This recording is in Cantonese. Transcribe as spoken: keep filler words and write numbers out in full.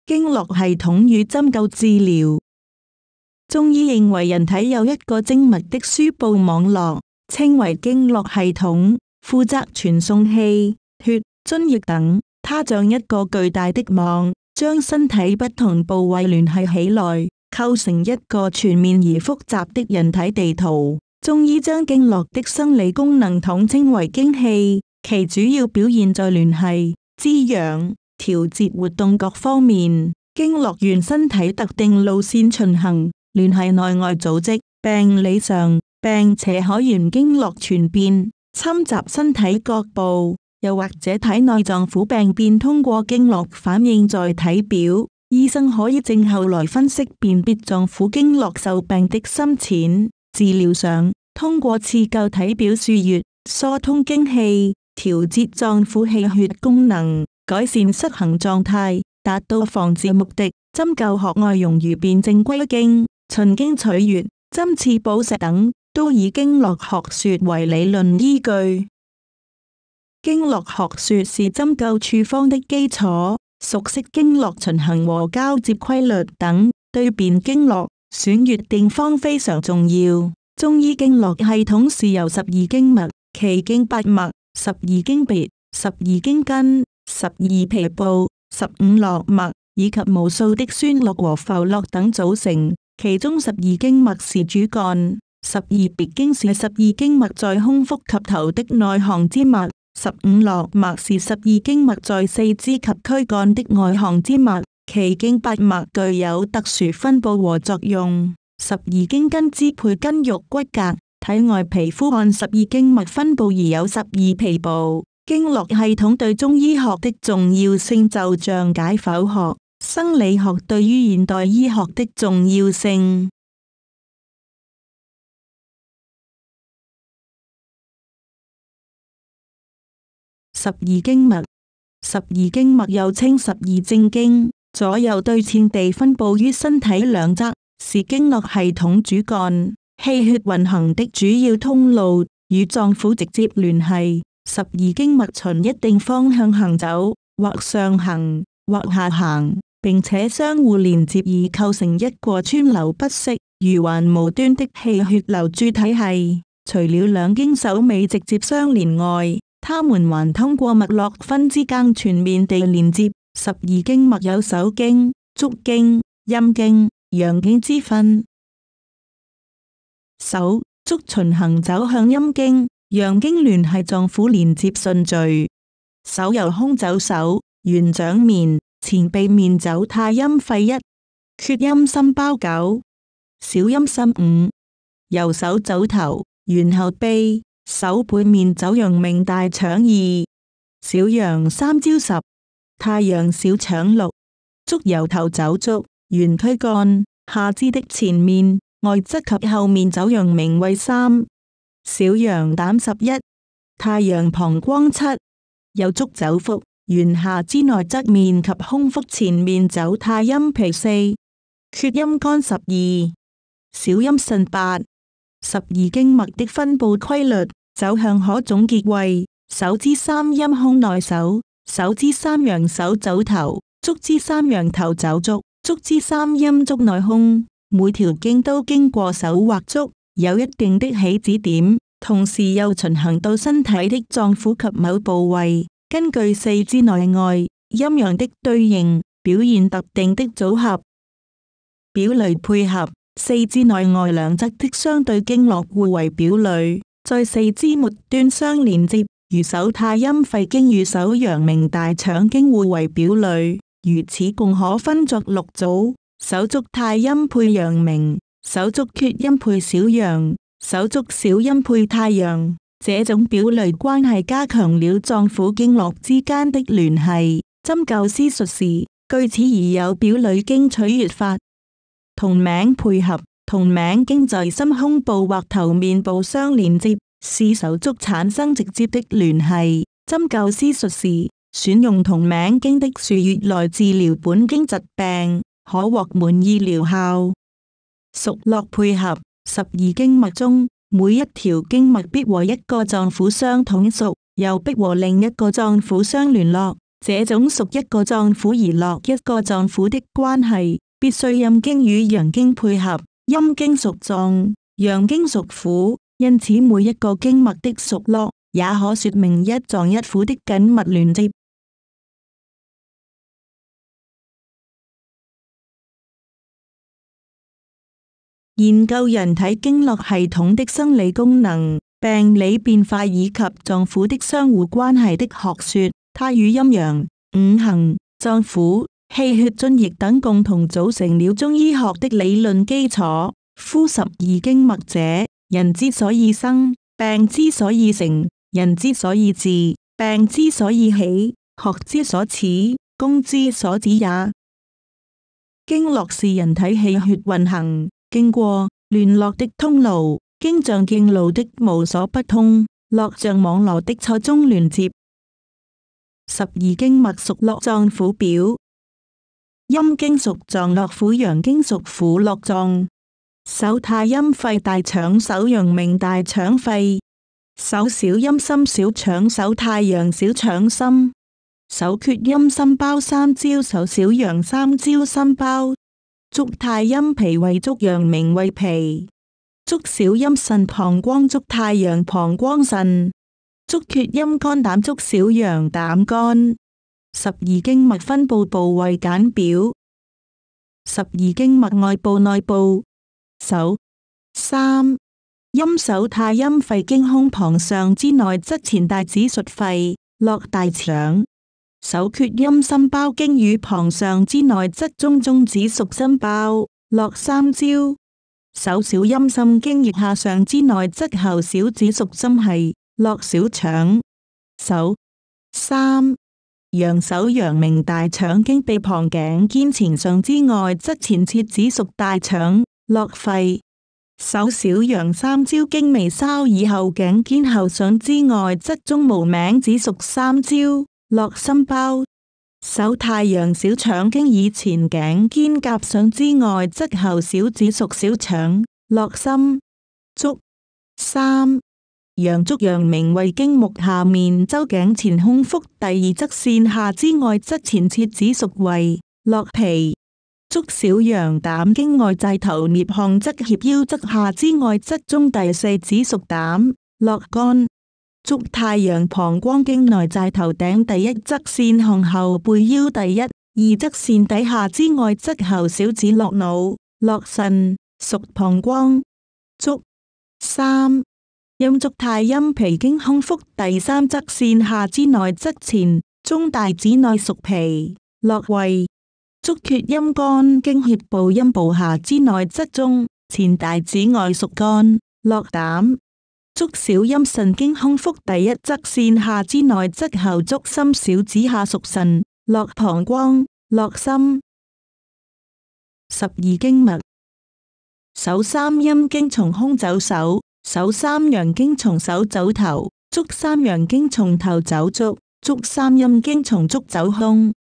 經絡系統與針灸治療。中醫認為人體有一個精密的輸布網絡，稱為經絡系統，負責傳送氣、血、津液等。它像一個巨大的網，將身體不同部位聯繫起來，構成一個全面而複雜的人體地圖。中醫將經絡的生理功能統稱為經氣，其主要表現在聯繫、滋養、調節活動各方面。經絡沿身體特定路線循行，聯繫內外組織。病理上，並且可沿經絡傳變，侵襲身體各部。又或者體內臟腑病變通過經絡反映在體表，醫生可以症候來分析辨別臟腑經絡受病的深淺。治療上，通過刺灸體表腧穴，疏通經氣，調節臟腑氣血功能，改善失衡狀態，達到防治目的。針灸學外用如辨證歸經、循經取穴、針刺補石等，都以經絡學說為理論依據。經絡學說是針灸處方的基礎，熟悉經絡循行和交接規律等，對辨經絡、選穴定方非常重要。中醫經絡系統是由十二經脈、奇經八脈、十二經別、十二經筋、十二皮部、十五絡脈以及無數的宣絡和浮絡等組成。其中十二經脈是主幹，十二別經是十二經脈在胸腹及頭的內行之脈。十五絡脈是十二經脈在四肢及軀幹的外行之脈，奇經八脈具有特殊分布和作用。十二經筋支配筋肉骨骼，體外皮膚按十二經脈分布而有十二皮部。經絡系統對中醫學的重要性就像解剖學、生理學對於現代醫學的重要性。十二經脈，十二經脈又稱十二正經，左右對稱地分布於身體兩側，是經絡系統主幹，氣血運行的主要通路，與臟腑直接聯繫。十二經脈循一定方向行走，或上行，或下行，並且相互連接而構成一個川流不息、如環無端的氣血流注體系。除了兩經首尾直接相連外，它們還通過脈絡分支更全面地連接。十二經脈有手經、足經、陰經、陽經之分。手、足循行走向陰經，陽經聯繫臟腑連接順序。手由胸走手，沿掌面、前臂面走太陰肺一，厥陰心包九，小陰心五。由手走頭，沿後臂。手背面走陽明大腸二，小陽三焦十，太陽小腸六。足由頭走足，沿軀幹，下肢的前面、外側及後面走陽明胃三，小陽膽十一，太陽膀胱七。右足走腹，沿下肢內側面及胸腹前面走太陰脾四，厥陰肝十二，小陰腎八。十二經脈的分布規律走向可總結為：手之三陰胸內手，手之三陽手走頭，足之三陽頭走足，足之三陰足內胸。每條經都經過手或足，有一定的起止點，同時又循行到身體的臟腑及某部位，根據四肢內外陰陽的對應，表現特定的組合。表裏配合，四肢內外兩側的相對經絡互為表裏，在四肢末端相連接，如手太陰肺經與手陽明大腸經互為表裏，如此共可分作六組：手足太陰配陽明，手足厥陰配小陽，手足小陰配太陽。這種表裏關係加強了臟腑經絡之間的聯繫。針灸師術士據此而有表裏經取穴法。同名配合，同名經在心胸部或頭面部相連接，使手足產生直接的聯繫。針灸師術士選用同名經的腧穴來治療本經疾病，可獲滿意療效。熟絡配合，十二經脈中每一條經脈必和一個臟腑相統屬，又必和另一個臟腑相聯絡， 這種屬一個臟腑而落一個臟腑的關係，必須陰經與陽經配合。陰經屬臟，陽經屬腑，因此每一個經脈的屬落，也可說明一臟一腑的緊密聯接。研究人體經絡系統的生理功能、病理變化以及臟腑的相互關係的學說，它與陰陽、五行、臟腑、氣血津液等共同組成了中醫學的理論基礎。夫十二經脈者，人之所以生，病之所以成，人之所以治，病之所以起，學之所始，工之所止也。經絡是人體氣血運行、經過、聯絡的通路，經像徑路的無所不通，絡像網羅的錯綜連接。十二經脈屬絡臟腑表：陰經屬臟絡腑，陽經屬腑絡臟。手太陰肺大腸，手陽明大腸肺。手小陰心小腸，手太陽小腸心。手厥陰心包三焦，手小陽三焦心包。足太陰脾胃，足陽明胃脾。足小陰腎膀胱，足太陽膀胱腎。足厥陰肝膽，足小陽膽肝。十二經脈分布部位簡表：十二經脈外部內部。手三陰手太陰肺，經胸膛上之內側前大指屬肺，絡大腸。手厥陰心包，經乳房上之內側中中指屬心包，絡三焦。手小陰心經腋下上之內側後小指屬心系，絡小腸。手三陽手陽明大腸，經臂膀頸肩前上之外側前切指屬大腸，絡肺。手小陽三焦，經眉梢以後頸肩後上之外側中無名指屬三焦，絡心包。手太陽小腸，經以前頸肩胛上之外側後小指屬小腸，絡心。足三陽足陽明胃，經目下面周頸前胸腹第二側線下之外側前切指屬胃，絡脾。足小陽膽，經外寨頭顳項側脅腰側下之外側中第四指屬膽，絡肝。足太陽膀胱，經內寨頭頂第一側線項後背腰第一、二側線底下之外側後小指絡腦，絡腎，屬膀胱。足三陰足太陰脾，經胸腹第三側線下之內側前中大指內屬脾，絡胃。足厥陰肝，經脅部陰部下之內側中前大指外屬肝，絡膽。足小陰腎，經胸腹第一側線下之內側後足心小指下屬腎，絡膀胱，絡心。十二經脈：手三陰經從胸走手，手三陽經從手走頭，足三陽經從頭走足，足三陰經從足走胸。